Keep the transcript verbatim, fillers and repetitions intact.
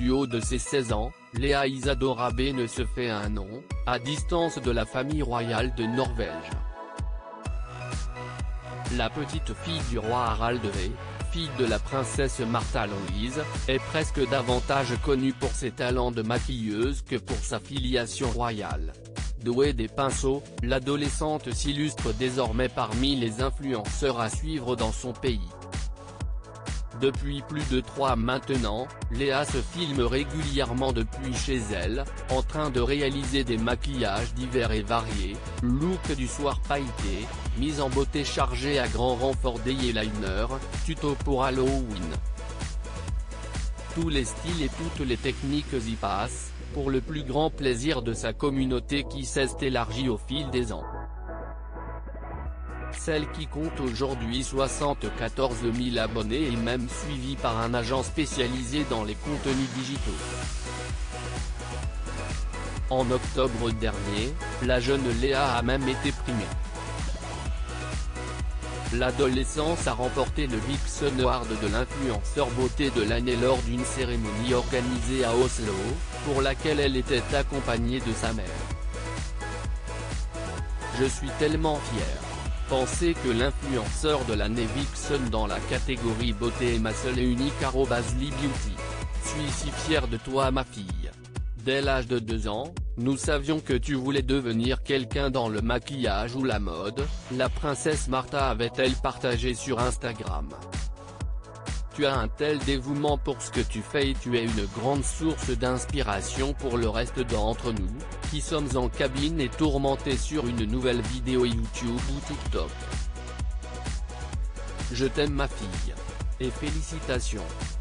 plus haut de ses seize ans, Léa Isadora Behn se fait un nom, à distance de la famille royale de Norvège. La petite fille du roi Harald V, fille de la princesse Märtha Louise, est presque davantage connue pour ses talents de maquilleuse que pour sa filiation royale. Douée des pinceaux, l'adolescente s'illustre désormais parmi les influenceurs à suivre dans son pays. Depuis plus de trois maintenant, Léa se filme régulièrement depuis chez elle, en train de réaliser des maquillages divers et variés, look du soir pailleté, mise en beauté chargée à grand renfort d'eyeliner, tuto pour Halloween. Tous les styles et toutes les techniques y passent, pour le plus grand plaisir de sa communauté qui s'est élargie au fil des ans. Celle qui compte aujourd'hui soixante-quatorze mille abonnés est même suivie par un agent spécialisé dans les contenus digitaux. En octobre dernier, la jeune Léa a même été primée. L'adolescence a remporté le Vixen Award de l'influenceur beauté de l'année lors d'une cérémonie organisée à Oslo, pour laquelle elle était accompagnée de sa mère. Je suis tellement fière. Pensez que l'influenceur de l'année Vixen dans la catégorie beauté est ma seule et unique arobase Lee Beauty. Suis si fier de toi ma fille. Dès l'âge de deux ans, nous savions que tu voulais devenir quelqu'un dans le maquillage ou la mode, la princesse Märtha avait-elle partagé sur Instagram. Tu as un tel dévouement pour ce que tu fais et tu es une grande source d'inspiration pour le reste d'entre nous, qui sommes en cabine et tourmentés sur une nouvelle vidéo YouTube ou TikTok. Je t'aime ma fille. Et félicitations.